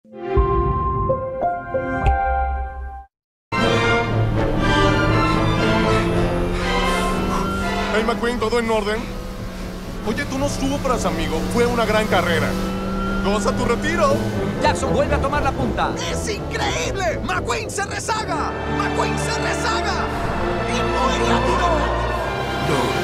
Hey, McQueen, ¿todo en orden? Oye, tú no sufras, amigo. Fue una gran carrera. ¡Goza tu retiro! Jackson vuelve a tomar la punta. ¡Es increíble! ¡McQueen se rezaga! ¡McQueen se rezaga! ¡Y muy rápido! No.